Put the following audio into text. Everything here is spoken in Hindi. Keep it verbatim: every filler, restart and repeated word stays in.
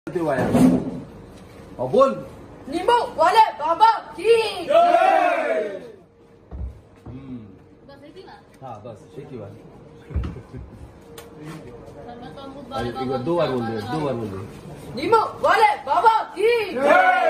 हुआ है और बोल नींबू वाले बाबा की हाँ बस एक ही बार बार दो बार बोल दे दो बार बोल दे नींबू वाले बाबा की